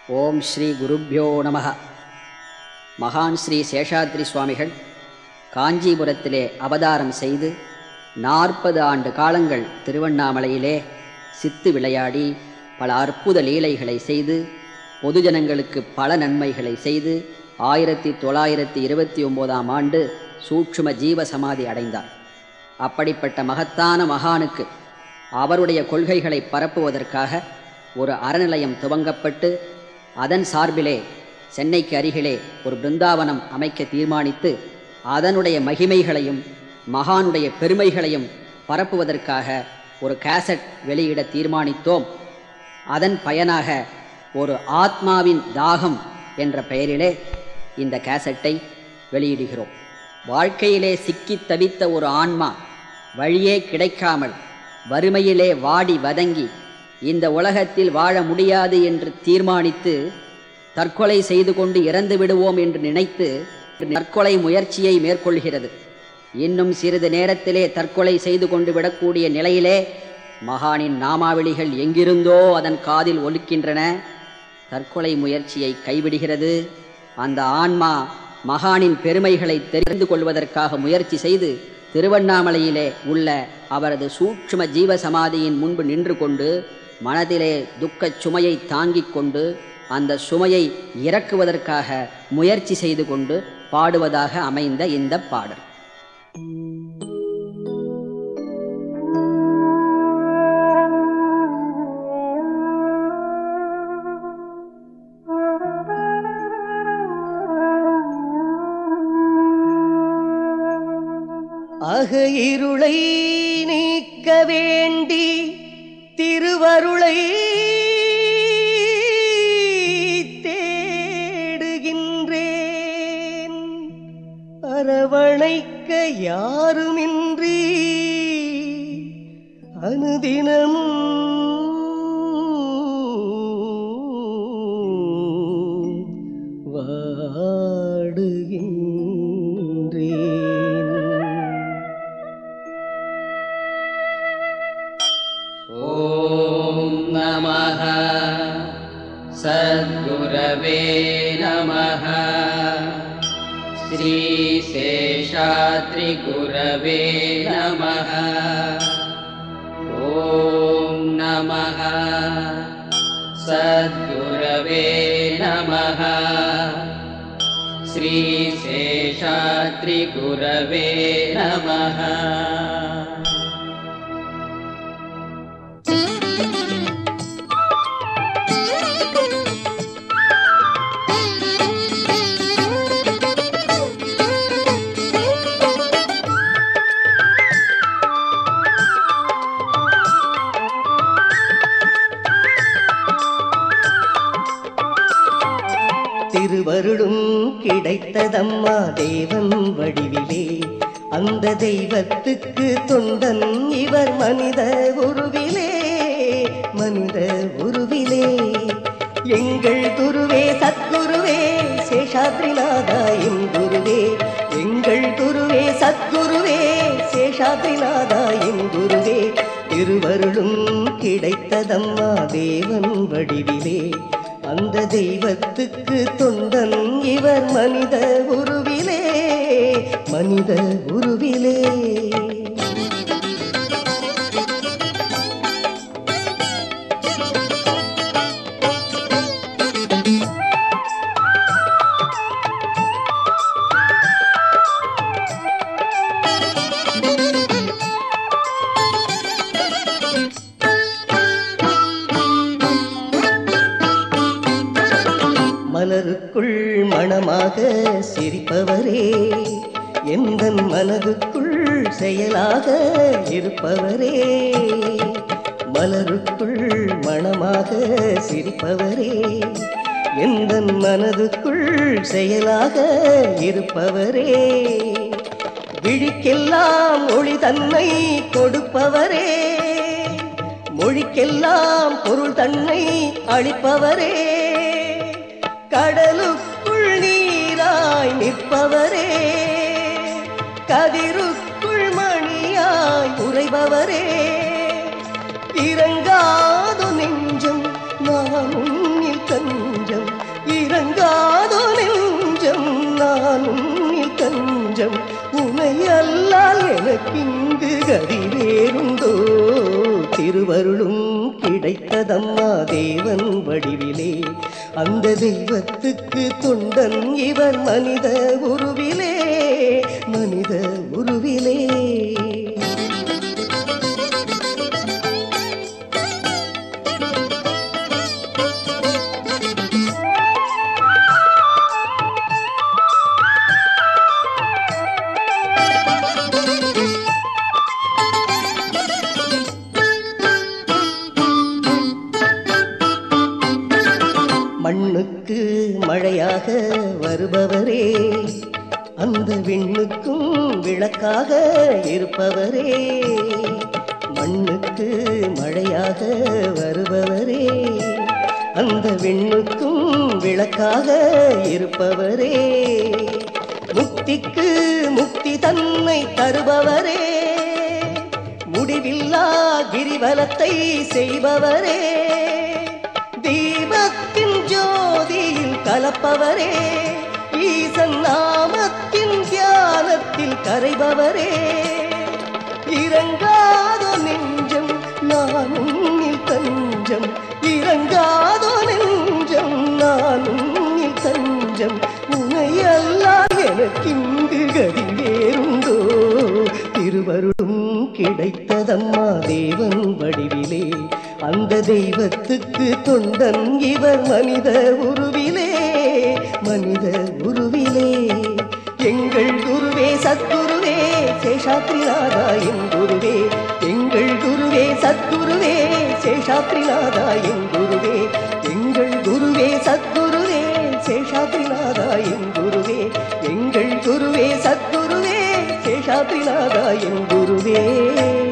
ஓம் ஸ்ரீ குருப்யோ நமஹ. மகான் ஸ்ரீ சேஷாத்ரி சுவாமிகள் காஞ்சிபுரத்திலே அவதாரம் செய்து 40 ஆண்டு காலங்கள் திருவண்ணாமலையிலே சித்து விளையாடி பல அற்புத லீலைகளை செய்து பொதுஜனங்களுக்கு பல நன்மைகளை செய்து 1929ஆம் ஆண்டு சூட்சும ஜீவ சமாதி அடைந்தார். அப்படிப்பட்ட மகத்தான மகானுக்கு அவருடைய கொள்கைகளை பரப்புவதற்காக ஒரு அறநிலையம் துவங்கப்பட்டு அதன் சார்பிலே சென்னைக்கு அருகிலே ஒரு பிருந்தாவனம் அமைக்க தீர்மானித்து அதனுடைய மகிமைகளையும் மகானுடைய பெருமைகளையும் பரப்புவதற்காக ஒரு கேசட் வெளியிட தீர்மானித்தோம். அதன் பயனாக ஒரு ஆத்மாவின் தாகம் என்ற பெயரிலே இந்த கேசட்டை வெளியிடுகிறோம். வாழ்க்கையிலே சிக்கித் தவித்த ஒரு ஆன்மா வழியே கிடைக்காமல் வறுமையிலே வாடி வதங்கி இந்த உலகத்தில் வாழ முடியாது என்று தீர்மானித்து தற்கொலை செய்து கொண்டு இறந்து விடுவோம் என்று நினைத்து தற்கொலை முயற்சியை மேற்கொள்கிறது. இன்னும் சிறிது நேரத்திலே தற்கொலை செய்து கொண்டு விடக்கூடிய நிலையிலே மகானின் நாமாவளிகள் எங்கிருந்தோ அதன் காதில் ஒலிக்கின்றன. தற்கொலை முயற்சியை கைவிடுகிறது. அந்த ஆன்மா மகானின் பெருமைகளை தெரிந்து கொள்வதற்காக முயற்சி செய்து திருவண்ணாமலையிலே உள்ள அவரது சூட்சும ஜீவ சமாதியின் முன்பு நின்று கொண்டு மனதிலே துக்கச் சுமையை தாங்கிக் கொண்டு அந்த சுமையை இறக்குவதற்காக முயற்சி செய்து கொண்டு பாடுவதாக அமைந்த இந்த பாடல். அக இருளை நீக்க வேண்டி திருவருளை தேடுகின்றேன். அரவணைக்க யாருமின்றி அனுதினமும் வாடுகின்றேன். ஓம் நமஹ சத்குரவே நமஹ. ஸ்ரீ சேஷாத்ரி குரவே நமஹ. ஓம் நமஹ சத்குரவே நமஹ. ஸ்ரீ சேஷாத்ரி குரவே நமஹ. திருவருளும் கிடைத்ததம்மா தேவன் வடிவிலே. அந்த தெய்வத்துக்கு தொண்டன் இவர் மனித உருவிலே. மனித உருவிலே எங்கள் குருவே சத்குருவே சேஷாத்ரிநாதா என் குருவே. எங்கள் குருவே சத்குருவே சேஷாத்ரிநாதா என் குருவே. திருவருளும் கிடைத்ததம்மா தேவன் வடிவிலே. அந்த தெய்வத்துக்கு தொண்டன் இவர் மனித உருவிலே. மனித உருவிலே மலருக்குள் மணமாக சிரிப்பவரே. எந்தன் மனதுக்குள் செயலாக இருப்பவரே. மலருக்குள் மணமாக சிரிப்பவரே. எந்தன் மனதுக்குள் செயலாக இருப்பவரே. விழிக்கெல்லாம் ஒளி தன்னை கொடுப்பவரே. மொழிக்கெல்லாம் பொருள் தன்னை அளிப்பவரே. கடலுக்குள் நீராய் நிற்பவரே. கதிருக்குள் மணியாய் உறைபவரே. இறங்காது நெஞ்சம் நான் உன்னில் தஞ்சம் தஞ்சம் உனை அல்லால் எனக்கிங்கு கதி வேறுண்டோ திருவருளும் கிடைத்ததம்மா தேவன் வடிவிலே அந்த தெய்வத்துக்கு தொண்டன் இவர் மனித உருவிலே மனித உருவிலே மண்ணுக்கு மழையாக வருபவரே அந்த விண்ணுக்கும் விளக்காக இருப்பவரே மண்ணுக்கு மழையாக வருபவரே அந்த விண்ணுக்கும் விளக்காக இருப்பவரே முக்திக்கு முக்தி தன்னை தருபவரே முடிவில்லா கிரிவலத்தை செய்பவரே தீபத்தின் ஜோதியில் கலப்பவரே ஈசன் நாமத்தின் தியானத்தில் கரைபவரே இறங்காதோ நெஞ்சம் நான் உன்னில் தஞ்சம் இறங்காதோ நெஞ்சம் நான் உன்னில் தஞ்சம் உனை அல்லால் எனக்கிங்கு கதி வேறுண்டோ திருவருளும் கிடைத்ததம்மா தேவன் வடிவிலே அந்த தெய்வத்துக்கு தொண்டன் இவர் மனித உருவிலே மனித உருவிலே எங்கள் குருவே சத்குருவே சேஷாத்ரிநாதா என் குருவே எங்கள் குருவே சத்குருவே சேஷாத்ரிநாதா என் குருவே எங்கள் குருவே சத்குருவே சேஷாத்ரிநாதா என் குருவே எங்கள் குருவே சத்குருவே சேஷாத்ரிநாதா என் குருவே